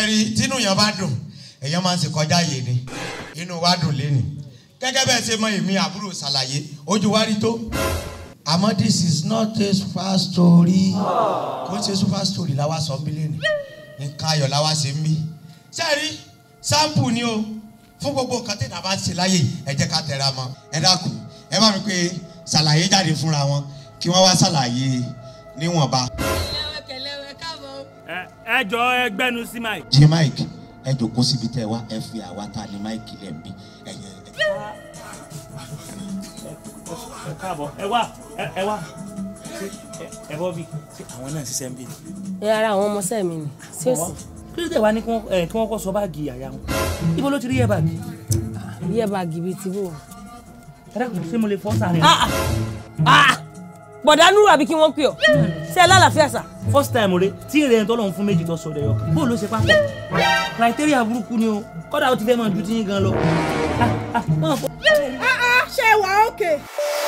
sẹ́rí tínú yẹn bá dùn èèyàn máa ń ṣe kọjá yé ni inú wa dùn lé ni gẹ́gẹ́ bẹ́ẹ̀ ṣe mọ èmi àbúrò Salaye ojú wa rí tó àmọ́ this is not a super story kò ń ṣe super story làwa sọ mílíọ̀nù ni nǹkan ayọ̀ làwa ṣe ń bí sẹ́rí sample ni o fún gbogbo nǹkan tí nàbà ṣe láyè ẹ jẹ́ ká tẹra mọ́ ẹ dákun ẹ bá mi pé Salaye jáde fúnra wọn kí wọ́n wá ṣàlàyé níwọ̀nba. kẹlẹwẹ káàbọ̀. ẹ jọ ẹ gbẹnu sí mike. jí mike ẹ jókòó síbi tẹ wá ẹ fi àwa ta ni mike lẹ ń bí ẹyẹ. ẹ káàbọ̀ ẹ wá ẹ bọ́ bí àwọn náà ṣiṣẹ́ ń bí. ẹ ara àwọn ọmọọṣẹ́ mi ni sí òsì. kí ló dé wá ní kí wọ́n kọ́ sọ báàgì àyà wọn ibo ló ti rí yẹ báàgì. yẹ báàgì bíi ti bò. ẹ dákun ṣé mo lè fọ́ sáré. bọ̀dá Nuru àbí kí wọ́n pè ọ́ ṣé ẹ lálàáfíà sà. first time rẹ tí èrè ẹni tó lọ́n fún méjì tó sọ ọ̀dẹ̀ yọkàn bóòlù ló ṣe pápọ̀ criteria burúkú ni o kọ́dà ó ti fẹ́ máa ju tí yín gan lọ. ṣé wàá òkè.